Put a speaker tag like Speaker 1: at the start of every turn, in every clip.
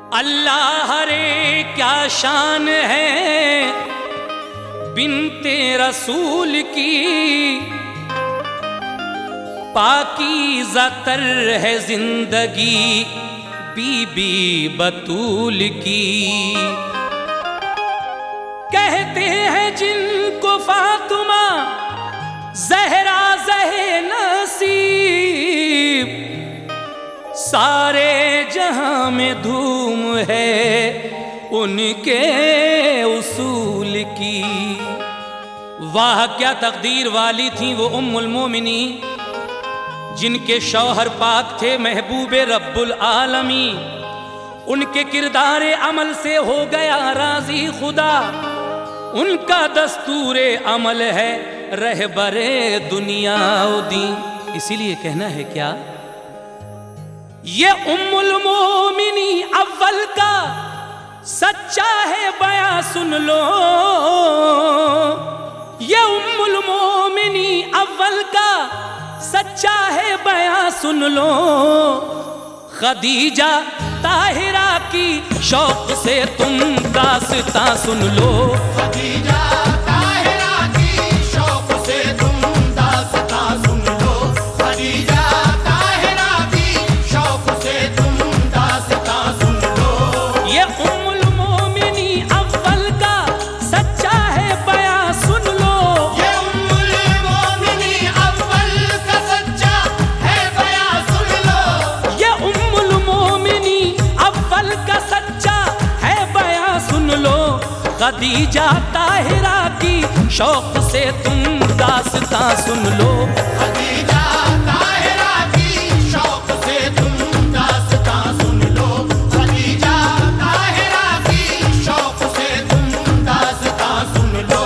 Speaker 1: अल्लाह रे क्या शान है बिन्ते रसूल की, पाकीज़ा तर है जिंदगी बीबी बतूल की। कहते हैं जिनको फातिमा ज़हरा ज़हे नसीब, सारे जहां में धूम है उनके उसूल की। वाह क्या तकदीर वाली थी वो उम्मुल मोमिनी, जिनके शौहर पाक थे महबूबे रब्बुल आलमी। उनके किरदारे अमल से हो गया राजी खुदा, उनका दस्तूरे अमल है रहबरे दुनिया दी। इसीलिए कहना है क्या, ये उम्मुल मोमिनी अव्वल का सच्चा है बयां सुन लो, ये उम्मुल मोमिनी अव्वल का सच्चा है बयां सुन लो। खदीजा ताहिरा की शौक से तुम दास्तां सुन लो,
Speaker 2: खदीजा ताहिरा की शौक से तुम दास्तां सुन लो, खदीजा ताहिरा की शौक से तुम दास्तां सुन लो।
Speaker 1: ये उम्मुल मोमिनी अव्वल का सच्चा है बयां सुन लो,
Speaker 2: ये उम्मुल मोमिनी अव्वल का सच्चा है बयां सुन लो,
Speaker 1: ये उम्मुल मोमिनी अव्वल का सच्चा है बयां सुन लो। खदीजा ताहिरा की शौक से तुम दास्तां सुन लो,
Speaker 2: खदीजा ताहिरा की शौक से तुम दास्तां सुन लो, खदीजा ताहिरा की शौक से तुम दास्तां सुन लो।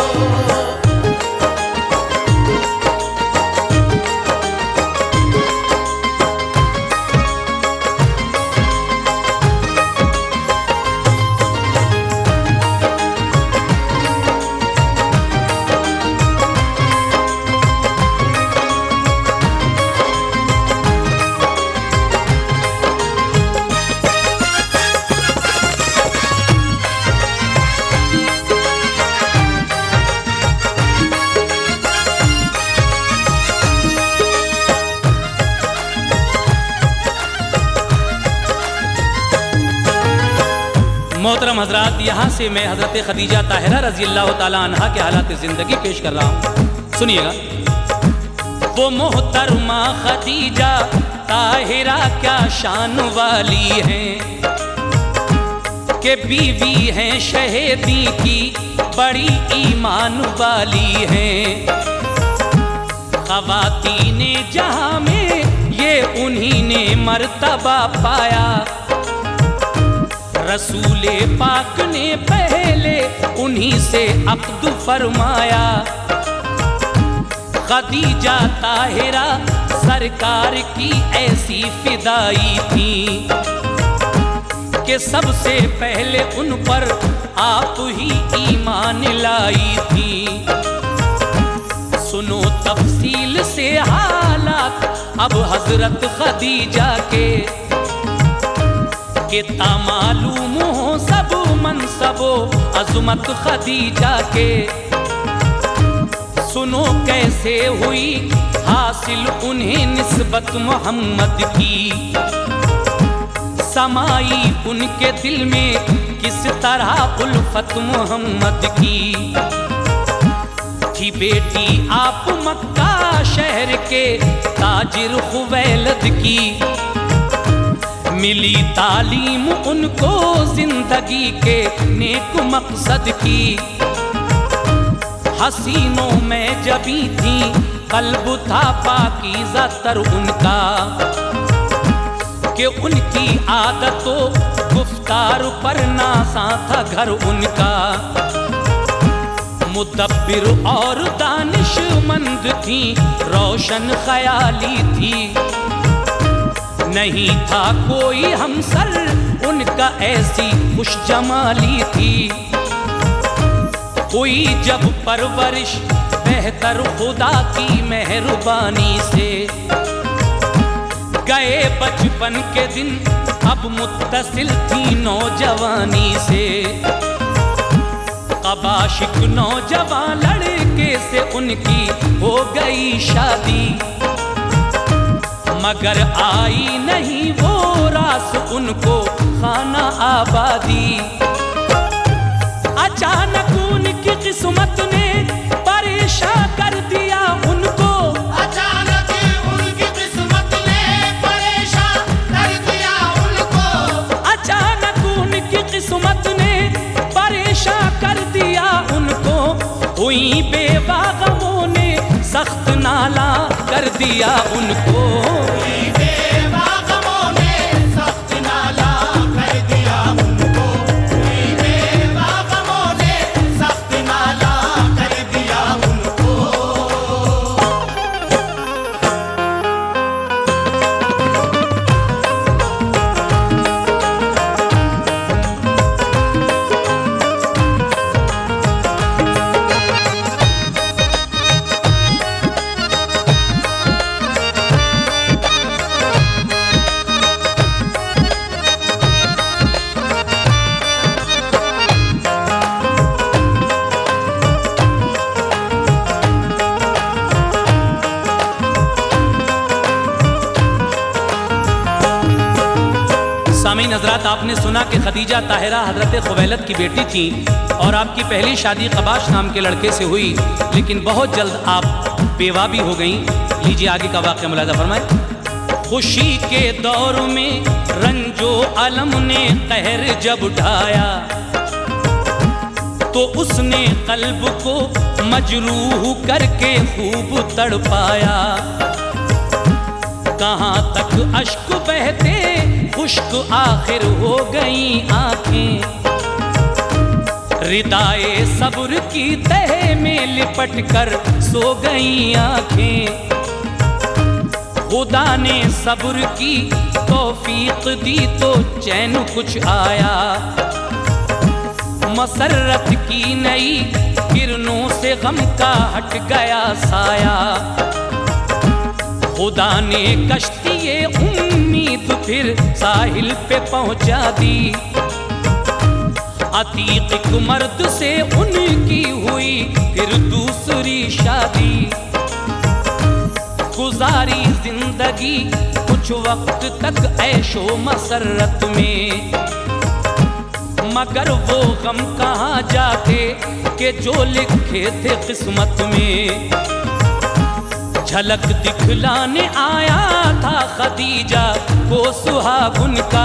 Speaker 1: मोहतरम हजरात, यहाँ से मैं हजरत खदीजा ताहिरा रजी अल्लाह ताला अन्हा के हालात ज़िंदगी पेश कर रहा हूँ, सुनिएगा। वो मोहतरमा खदीजा ताहिरा क्या शान वाली हैं, के बीवी हैं शहीदी की बड़ी ईमान वाली हैं। ख़वातीने जहाँ में ये उन्हीं ने मर्तबा पाया, रसूले पाक ने पहले उन्हीं से अक़्द फरमाया। खदीजा ताहिरा सरकार की ऐसी फिदाई थी कि सबसे पहले उन पर आप ही ईमान लाई थी। सुनो तफसील से हालात अब हजरत खदीजा के तामालूम हो सब मनसबो अज़मत खदीजा के। सुनो कैसे हुई हासिल उन्हें निस्बत मोहम्मद की, समाई उनके दिल में किस तरह उल्फत मोहम्मद की। थी बेटी आप मक्का शहर के ताजिर खुवैलद की, मिली तालीम उनको जिंदगी के नेक मकसद की। हसीनों में जबी थी कल्ब था पाकीज़ा तर उनका, कि उनकी आदतों गुफ्तार पर नासा था घर उनका। मुदब्बिर और दानिशमंद थी, रोशन ख्याली थी, नहीं था कोई हमसर उनका ऐसी खुश जमाली थी। कोई जब परवरिश बेहतर खुदा की मेहरबानी से, गए बचपन के दिन अब मुत्तसिल थी नौजवानी से, अब आशिक नौजवान लड़के से उनकी हो गई शादी, मगर आई नहीं वो रास उनको खाना आबादी। अचानक उनकी किस्मत ने परेशान कर दिया उनको,
Speaker 2: अचानक उनकी किस्मत ने परेशान कर दिया उनको,
Speaker 1: अचानक उनकी किस्मत ने परेशान कर दिया उनको। हुई बेवा गमों ने सख्त नाला कर दिया उनको,
Speaker 2: बेवा गमों ने सख्त नाला कर दिया उनको, बेवा गमों ने सख्त नाला कर दिया उनको।
Speaker 1: सामीन हजरात, आपने सुना कि खदीजा ताहिरा हजरत खुवैलद की बेटी थी और आपकी पहली शादी कबाश नाम के लड़के से हुई, लेकिन बहुत जल्द आप बेवा भी हो गईं। लीजिए आगे का वाक़या मुलाज़ा फरमाएं। खुशी के दौर में रंजो अलम ने कहर जब ढाया, तो उसने कल्ब को मजरूह करके खूब तड़पाया। कहाँ तक अश्क बहते खुश्क आखिर हो गई आंखें, रिदाए सब्र की तह में लिपट कर सो गई आंखें। खुदा ने सब्र की तौफीक दी तो चैन कुछ आया, मसरत की नई किरणों से गम का हट गया साया। खुदा ने कश्ती ये उम्मीद फिर साहिल पे पहुंचा दी, अतीक एक मर्द से उनकी हुई फिर दूसरी शादी। गुजारी जिंदगी कुछ वक्त तक ऐशो मसरत में, मगर वो गम कहाँ जाते कि जो लिखे थे किस्मत में। झलक दिखलाने आया था खदीजा को सुहागुन का,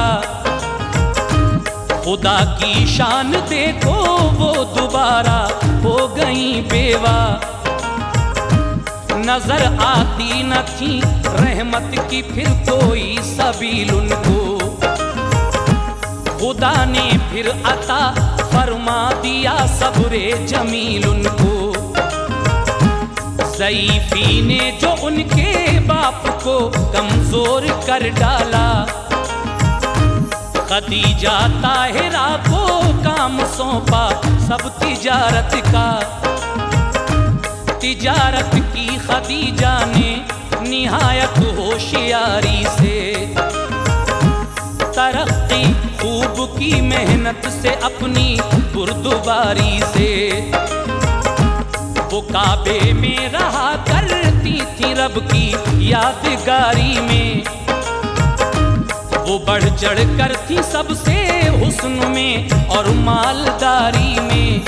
Speaker 1: खुदा की शान देखो वो दोबारा हो गई बेवा। नजर आती न थी रहमत की फिर कोई सबील उनको, खुदा ने फिर अता फरमा दिया सब्रे जमील उनको। ज़ईफ़ी ने जो उनके बाप को कमजोर कर डाला, खदीजा ताहिरा को काम सौंपा सब तिजारत का। तिजारत की खदीजा ने निहायत होशियारी से, तरक्की खूब की मेहनत से अपनी बुर्दबारी से। वो काबे में रहा करती थी रब की यादगारी में, वो बढ़ चढ़ कर थी सबसे हुस्न में और मालदारी में।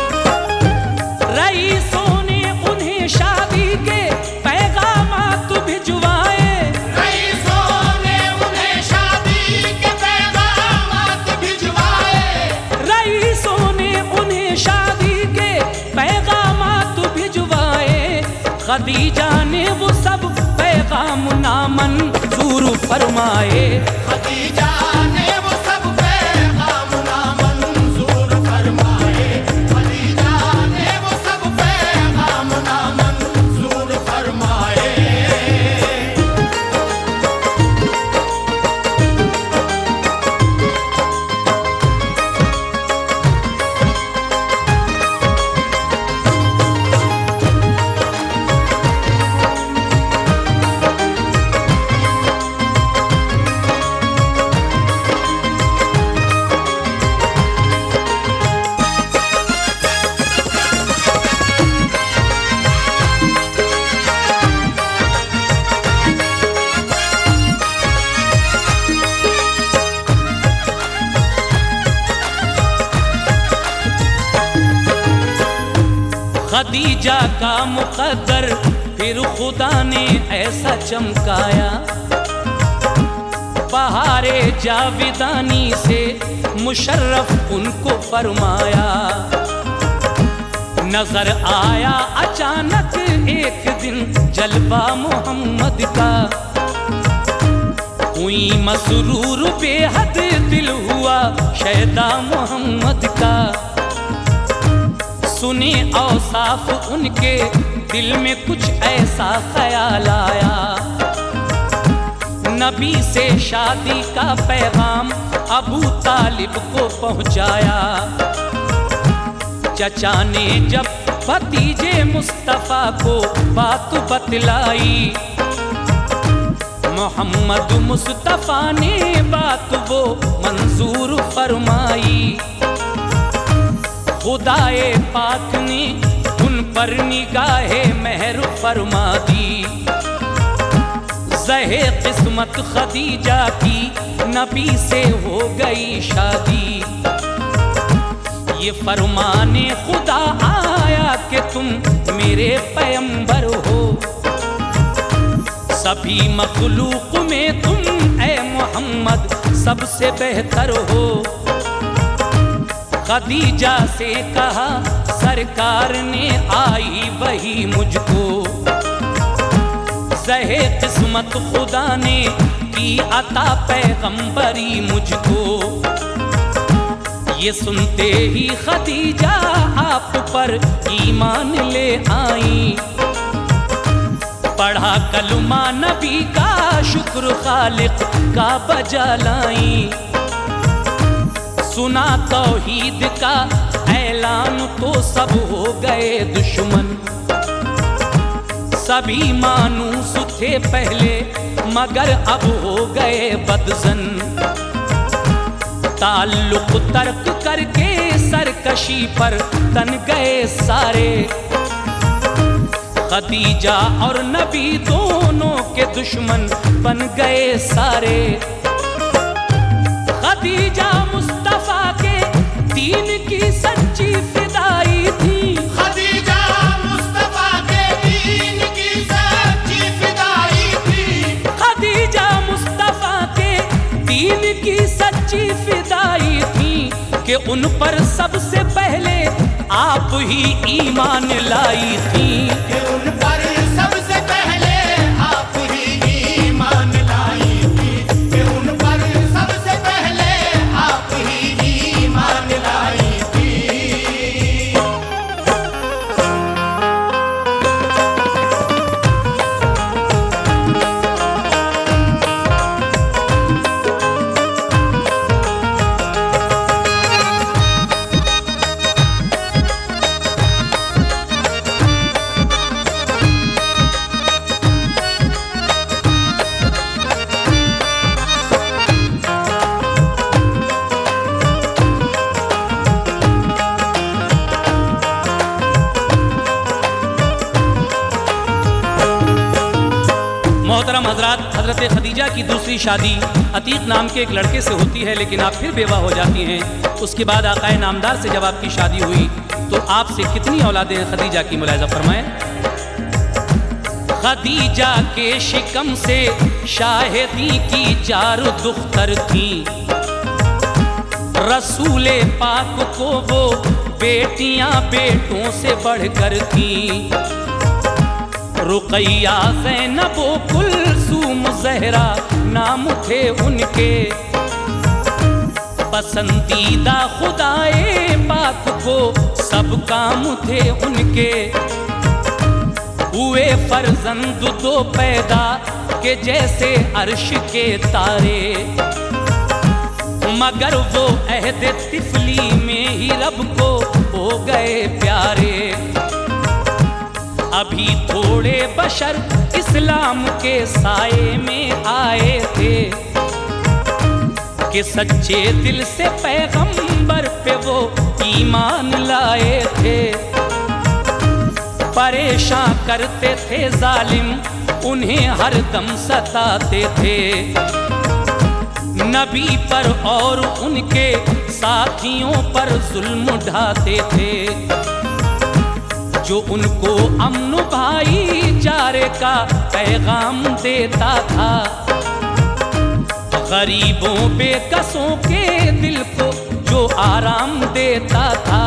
Speaker 1: रईसों ने उन्हें शादी के पैगामात भिजवाए,
Speaker 2: रईसों ने उन्हें शादी के पैगामात भिजवाए,
Speaker 1: रईसों ने उन्हें शादी के पैगामात भिजवाए। खदीजा ने वो सब पैगाम नामंजूर फरमाए,
Speaker 2: खदीजा ने वो सब पैगाम नामंजूर फरमाए, खदीजा ने वो सब पैगाम नामंजूर फरमाए।
Speaker 1: खदीजा का मुकद्दर फिर खुदा ने ऐसा चमकाया, बहारे जाविदानी से मुशर्रफ उनको फरमाया। नजर आया अचानक एक दिन जलवा मोहम्मद का, हुई मसरूर बेहद दिल हुआ शैदा मोहम्मद का। सुने औसाफ उनके दिल में कुछ ऐसा ख्याल आया, नबी से शादी का पैगाम अबू तालिब को पहुंचाया। चचा ने जब भतीजे मुस्तफा को बात बतलाई, मोहम्मद मुस्तफा ने बात वो मंजूर फरमाई। खुदाए पाक ने उन पर निगाहे मेहर फरमा दी, ज़हे किस्मत खदीजा की नबी से हो गई शादी। ये फरमाने खुदा आया कि तुम मेरे पैगंबर हो, सभी मखलूक में तुम ए मोहम्मद सबसे बेहतर हो। खदीजा से कहा सरकार ने आई वही मुझको, ज़हे किस्मत खुदा ने की अता पैगंबरी मुझको। ये सुनते ही खदीजा आप पर ईमान ले आई, पढ़ा कलमा नबी का शुक्र खालिक का बजा लाई। सुना तौहीद का ऐलान तो सब हो गए दुश्मन, सभी मानूस थे पहले मगर अब हो गए बदजन। ताल्लुक तर्क करके सरकशी पर तन गए सारे, खदीजा और नबी दोनों के दुश्मन बन गए सारे। खदीजा मुस्तफा के दीन की सच्ची फिदाई थी,
Speaker 2: खदीजा मुस्तफा के दीन की सच्ची फिदाई थी।
Speaker 1: खदीजा मुस्तफा के दीन की सच्ची फिदाई थी कि उन पर सबसे पहले आप ही ईमान लाई थी।
Speaker 2: कि उन पर सबसे पहले आप ही ईमान लाई थी, कि उन पर सबसे पहले आप ही ईमान लाई थी।
Speaker 1: मोहतरम हजरात, हजरत खदीजा की दूसरी शादी अतीक नाम के एक लड़के से होती है, लेकिन आप फिर बेवा हो जाती हैं। उसके बाद आकाए नामदार से जब आपकी शादी हुई तो आपसे कितनी औलादें हैं खदीजा की, मुलाहिज़ा फरमाएं। खदीजा के शिकम से शाहिदी की 4 दुख्तर थी, रसूले पाक को वो बेटियां बेटों से बढ़कर थी। रुकैया ज़ैनब कुलसूम ज़हरा नाम थे उनके, पसंदीदा खुदाए पाक को सब काम थे उनके। हुए फर्जंद 2 पैदा के जैसे अर्श के तारे, मगर वो अहद तिफली में ही रब को हो गए प्यारे। अभी थोड़े बशर इस्लाम के साए में आए थे कि सच्चे दिल से पैगंबर पे वो ईमान लाए थे। परेशान करते थे जालिम, उन्हें हर दम सताते थे। नबी पर और उनके साथियों पर जुल्म ढाते थे। जो उनको अमन भाईचारे का पैगाम देता था, गरीबों बेकसों के दिल को जो आराम देता था,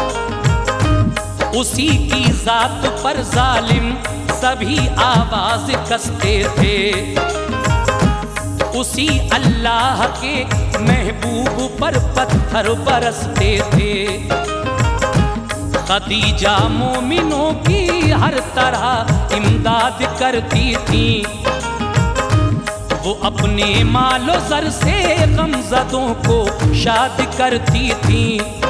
Speaker 1: उसी की जात पर जालिम सभी आवाज कसते थे। उसी अल्लाह के महबूब पर पत्थर बरसते थे। खदीजा मोमिनों की हर तरह इमदाद करती थी। वो अपने मालो ज़र से गमज़दों को शाद करती थी।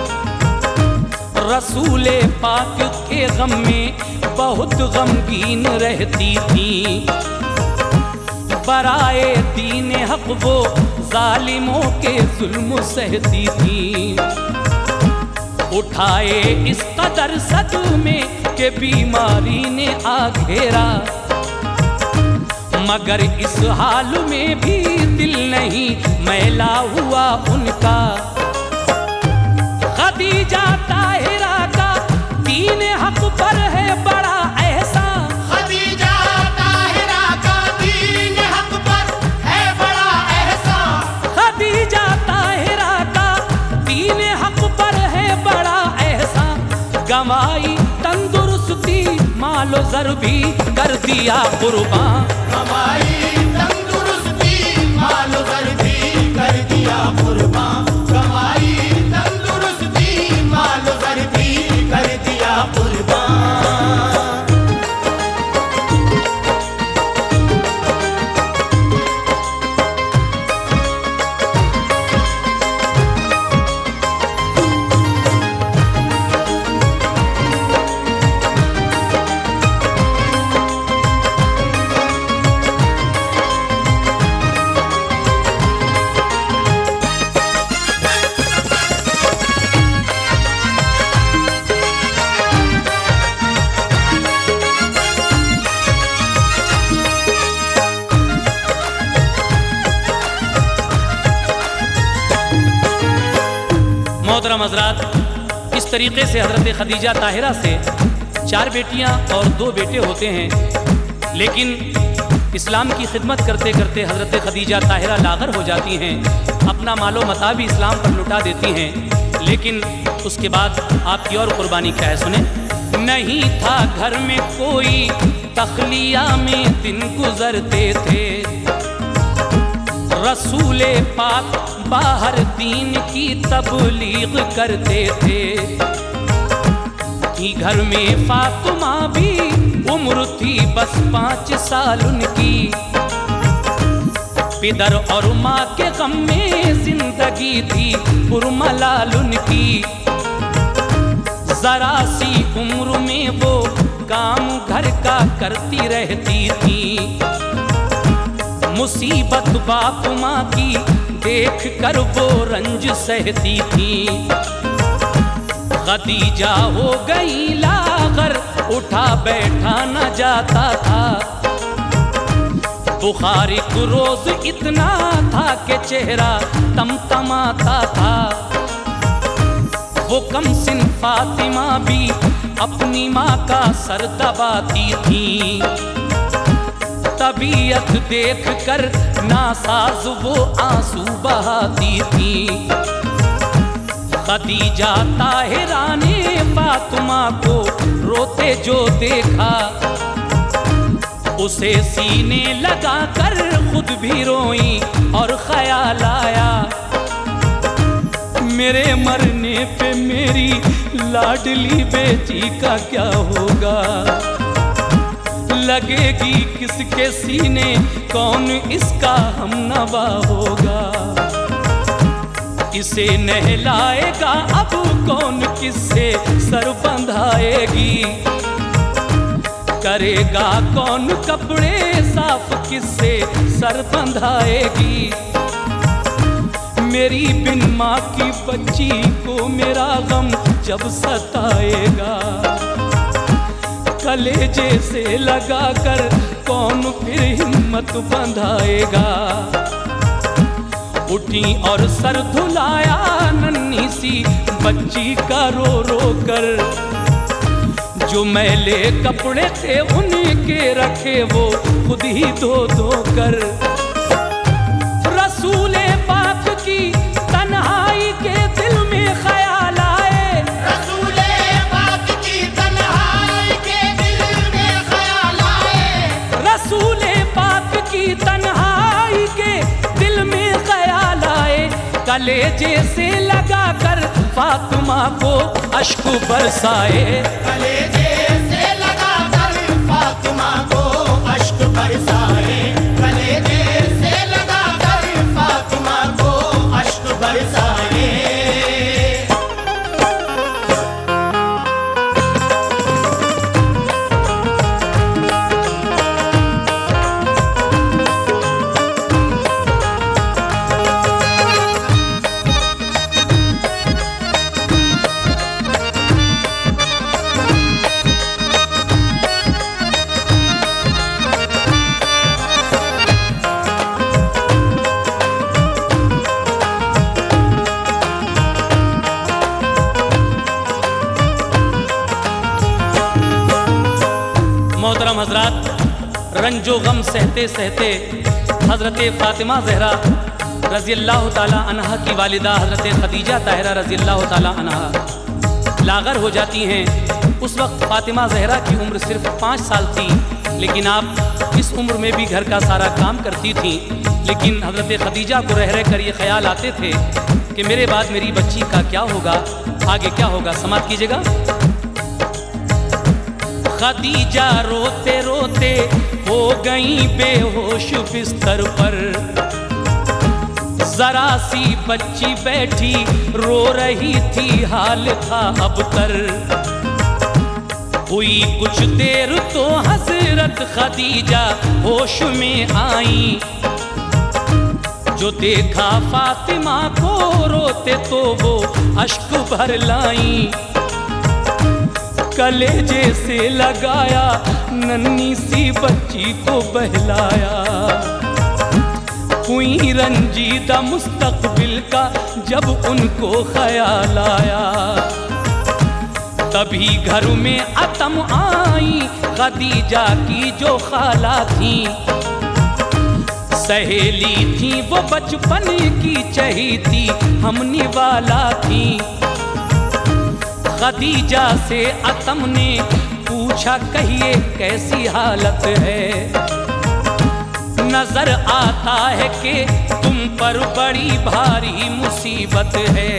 Speaker 1: रसूले पाक के गम में बहुत गमगीन रहती थी। बराए दीन हक वो जालिमों के जुल्म सहती थी। उठाए इस कदर सदमे के बीमारी ने आ घेरा, मगर इस हाल में भी दिल नहीं मैला हुआ उनका। खदीजा ताहिरा का दीन हक पर है बड़ा एहसान।
Speaker 2: खदीजा ताहिरा का दीन हक पर है बड़ा एहसान।
Speaker 1: खदीजा ताहिरा का दीन हक पर है बड़ा एहसान। गंवाई तंदुरुस्ती मालो ज़र भी कर दिया कुर्बान।
Speaker 2: गंवाई तंदुरुस्ती मालो ज़र भी कर दिया कुर्बान। गंवाई तंदुरुस्ती मालो ज़र भी कर दिया कुर्बान।
Speaker 1: मोहतरम हज़रात, इस तरीके से हज़रत खदीजा ताहिरा से 4 बेटियां और 2 बेटे होते हैं। लेकिन इस्लाम की खिदमत करते करते हज़रत खदीजा ताहिरा लागर हो जाती हैं। अपना मालो मता भी इस्लाम पर लुटा देती हैं। लेकिन उसके बाद आपकी और कुर्बानी क्या है, सुने। नहीं था घर में कोई, तखलिया में दिन गुजरते थे। रसूले पाक बाहर दीन की तबलीग करते थे। कि घर में फातिमा भी उम्र थी बस 5 साल उनकी। पिदर और माँ के गम में जिंदगी थी पुरमलाल उनकी। जरा सी उम्र में वो काम घर का करती रहती थी। मुसीबत बाप माँ की देख कर वो रंज सहती थी। खदीजा हो गई लागर, उठा बैठा न जाता था। बुखार एक रोज इतना था कि चेहरा तमतमाता था। वो कम सिन फातिमा भी अपनी माँ का सर दबाती थी। तबीयत देख कर नासाज वो आंसू बहाती थी। खदीजा ताहिरा ने फातिमा को रोते जो देखा, उसे सीने लगा कर खुद भी रोई और ख्याल आया, मेरे मरने पे मेरी लाडली बेटी का क्या होगा। लगेगी किसके सीने, कौन इसका हमनवा होगा। इसे नहलाएगा अब कौन, किससे सर बंधाएगी। करेगा कौन कपड़े साफ, किससे सर बंधाएगी। मेरी बिन माँ की बच्ची को मेरा गम जब सताएगा। कलेजे से लगा कर कौन फिर हिम्मत बंधाएगा। उठी और सर धुलाया नन्ही सी बच्ची का रो रो कर। जो मैले कपड़े थे उनके रखे वो खुद ही धो धो कर। रसूले पाक की तन्हाई के दिल में ख्याल आए,
Speaker 2: रसूले पाक की तन्हाई के दिल में ख्याल आए,
Speaker 1: रसूले पाक की तन्हाई के दिल में ख्याल आए। कलेजे से लगा कर फातिमा को अश्क बरसाए,
Speaker 2: कलेजे से लगा कर फातिमा को अश्क बरसाए, कलेजे से लगा कर फातिमा को अश्क बरसाए।
Speaker 1: मोहतरम हजरात, रंजो गम सहते सहते हज़रत फ़ातिमा ज़हरा रज़ी अल्लाह ताला अन्हा की वालिदा हज़रत खदीजा ताहिरा रज़ी अल्लाह ताला अन्हा लागर हो जाती हैं। उस वक्त फ़ातिमा ज़हरा की उम्र सिर्फ 5 साल थी, लेकिन आप इस उम्र में भी घर का सारा काम करती थीं। लेकिन हज़रत खदीजा को रह रह कर ये ख्याल आते थे कि मेरे बाद मेरी बच्ची का क्या होगा, आगे क्या होगा। समाप्त कीजिएगा। खदीजा रोते रोते हो गई बेहोश बिस्तर पर, जरा सी बच्ची बैठी रो रही थी, हाल था अबतर। हुई कुछ देर तो हजरत खदीजा होश में आई, जो देखा फातिमा को रोते तो वो अश्क भर लाई। कलेजे से लगाया नन्ही सी बच्ची को बहलाया, हुई रंजीदा मुस्तकबिल का जब उनको ख्याल आया। तभी घर में अतम आई खदीजा की जो खाला थी, सहेली थी वो बचपन की चहीती हमनी वाला थी। खदीजा से अतम ने पूछा कहिए कैसी हालत है, नजर आता है कि तुम पर बड़ी भारी मुसीबत है।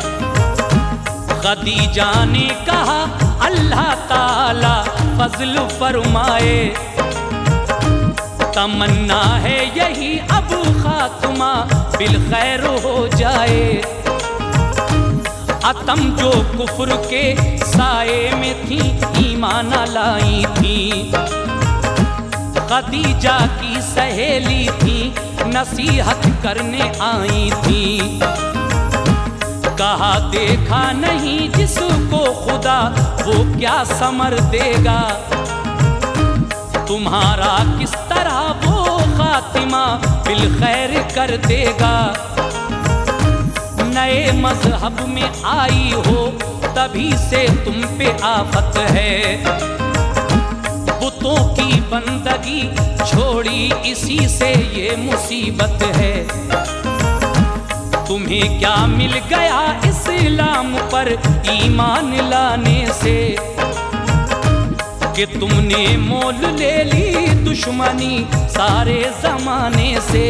Speaker 1: खदीजा ने कहा अल्लाह ताला फजल फरमाए, तमन्ना है यही अब खात्मा बिल खैर हो जाए। अतम जो कुफ्र के साए में थी ईमान लाई थी, खदीजा की सहेली थी नसीहत करने आई थी। कहा देखा नहीं जिसको खुदा वो क्या समर देगा, तुम्हारा किस तरह वो खातिमा बिल खैर कर देगा। नए मजहब में आई हो तभी से तुम पे आफत है, बुतों की बंदगी छोड़ी इसी से ये मुसीबत है। तुम्हें क्या मिल गया इस्लाम पर ईमान लाने से, कि तुमने मोल ले ली दुश्मनी सारे जमाने से।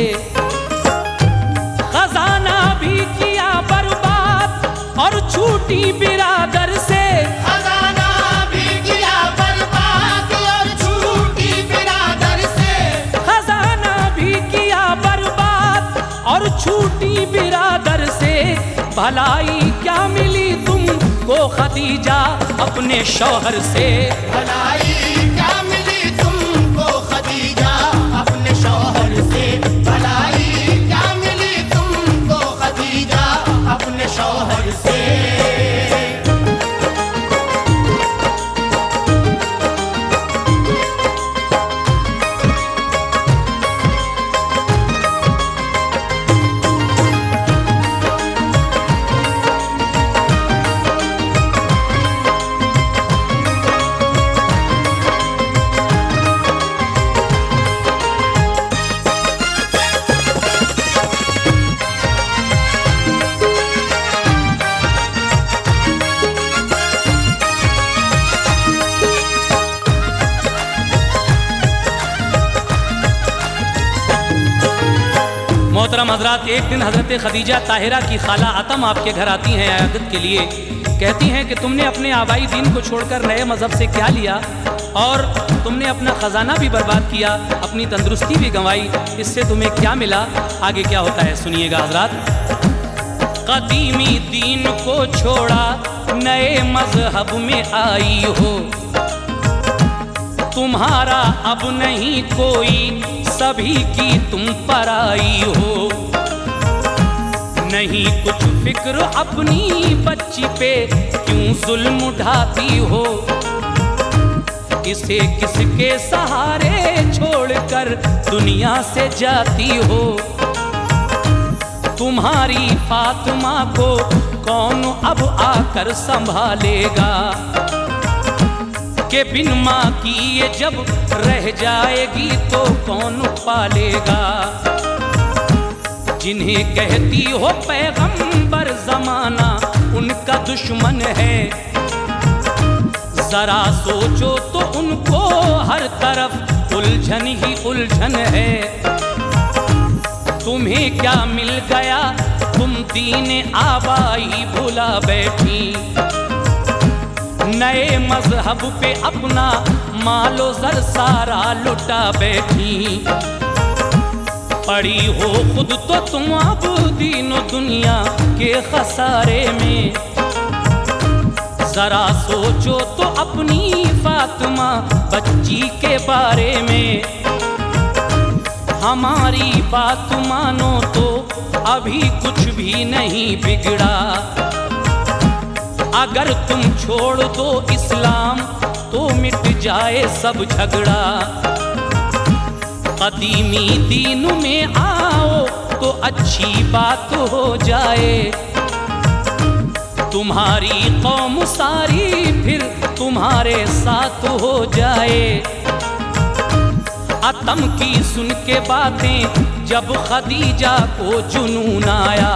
Speaker 1: खजाना भी किया बर्बाद और छूटी बिरादर से,
Speaker 2: खजाना भी किया बर्बाद और छूटी बिरादर से,
Speaker 1: खजाना भी किया बर्बाद और छूटी बिरादर से। भलाई क्या मिली तुमको खदीजा अपने शौहर से,
Speaker 2: भलाई क्या मिली तुमको खदीजा अपने शौहर से, भलाई क्या मिली तुमको खदीजा अपने शौहर से।
Speaker 1: मोहतरम हजरात, एक दिन हजरत खदीजा ताहिरा की खाला अतम आपके घर आती हैं आयादत के लिए। कहती हैं कि तुमने अपने आबाई दीन को छोड़कर नए मज़हब से क्या लिया, और तुमने अपना ख़जाना भी बर्बाद किया, अपनी तंदुरुस्ती भी गंवाई, इससे तुम्हें क्या मिला? आगे क्या होता है सुनिएगा हजरात। कदीमी दीन को छोड़ा नए मज़हब में आई हो, तुम्हारा अब नहीं कोई, सभी की तुम पराई हो। नहीं कुछ फिक्र अपनी बच्ची पे, क्यों जुल्म उठाती हो? इसे किसके सहारे छोड़कर दुनिया से जाती हो? तुम्हारी फातिमा को कौन अब आकर संभालेगा? कि बिन माँ की ये जब रह जाएगी तो कौन पालेगा? जिन्हें कहती हो पैगंबर ज़माना उनका दुश्मन है, जरा सोचो तो उनको हर तरफ उलझन ही उलझन है। तुम्हें क्या मिल गया, तुम दीन आबाई भुला बैठी, नए मजहब पे अपना मालो ज़र सारा लुटा बैठी। पड़ी हो खुद तो तुम अब दीनो दुनिया के खसारे में, जरा सोचो तो अपनी फातिमा बच्ची के बारे में। हमारी बात मानो तो अभी कुछ भी नहीं बिगड़ा, अगर तुम छोड़ दो इस्लाम तो मिट जाए सब झगड़ा। कदीमी दीन में आओ तो अच्छी बात हो जाए, तुम्हारी कौम सारी फिर तुम्हारे साथ हो जाए। अतम की सुन के बातें जब खदीजा को जुनून आया,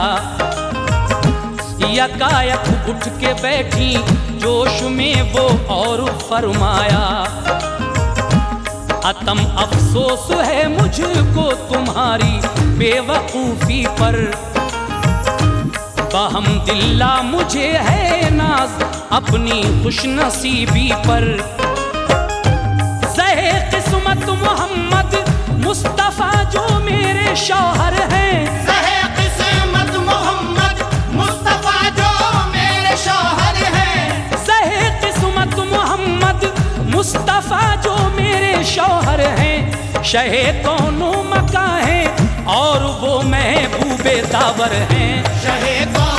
Speaker 1: यकायक उठ के बैठी जोश में वो और फरमाया, अतम अफसोस है मुझको तुम्हारी बेवकूफ़ी पर, बहमदिल्ला मुझे है नाज अपनी खुशनसीबी पर। ज़हे किस्मत मोहम्मद मुस्तफ़ा जो मेरे शौहर हैं,
Speaker 2: ज़हे किस्मत मोहम्मद मुस्तफ़ा जो मेरे शौहर हैं,
Speaker 1: ज़हे किस्मत मोहम्मद मुस्तफ़ा जो मेरे शौहर हैं। शहे कौनो मका हैं और वो महबूबे दावर हैं,
Speaker 2: शहे